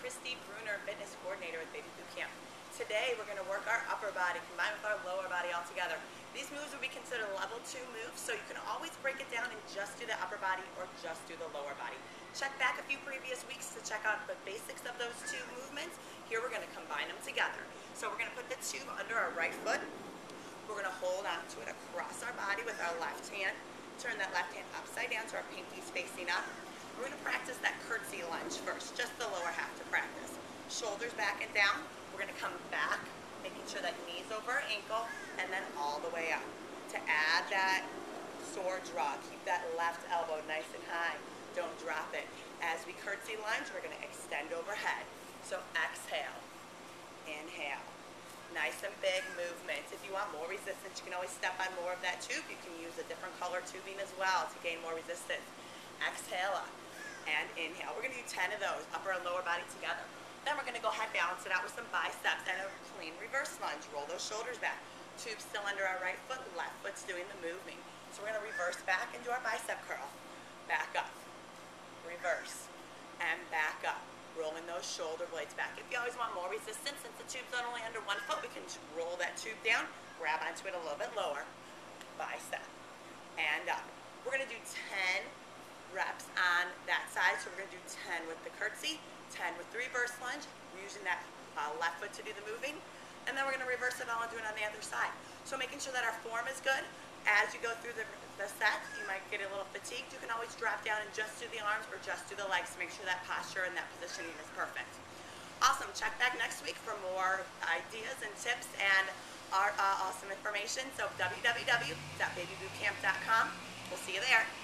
Christy Bruner, fitness coordinator with Baby Boot Camp. Today we're going to work our upper body combined with our lower body all together. These moves would be considered level 2 moves, so you can always break it down and just do the upper body or just do the lower body. Check back a few previous weeks to check out the basics of those two movements. Here we're going to combine them together. So we're going to put the tube under our right foot. We're going to hold on to it across our body with our left hand. Turn that left hand upside down so our pinky's facing up. We're going to practice that curtsy lunge first, just the lower half to practice. Shoulders back and down. We're going to come back, making sure that knees over our ankle, and then all the way up. To add that sword draw, keep that left elbow nice and high. Don't drop it. As we curtsy lunge, we're going to extend overhead. So exhale, inhale. Nice and big movements. If you want more resistance, you can always step on more of that tube. You can use a different color tubing as well to gain more resistance. Exhale up and inhale. We're going to do 10 of those, upper and lower body together. Then we're going to go ahead, balance it out with some biceps and a clean reverse lunge. Roll those shoulders back. Tube still under our right foot, left foot's doing the moving. So we're going to reverse back and do our bicep curl. Back up, reverse, and back up. Rolling those shoulder blades back. If you always want more resistance, since the tube's not only under one foot, we can roll that tube down, grab onto it a little bit lower, bicep, and up. We're going to do 10 reps on that side, so we're going to do 10 with the curtsy, 10 with the reverse lunge. We're using that left foot to do the moving, and then we're going to reverse it all and do it on the other side. So making sure that our form is good. As you go through the set, you might get a little fatigued. You can always drop down and just do the arms or just do the legs to make sure that posture and that positioning is perfect. Awesome. Check back next week for more ideas and tips and our awesome information. So www.babybootcamp.com. We'll see you there.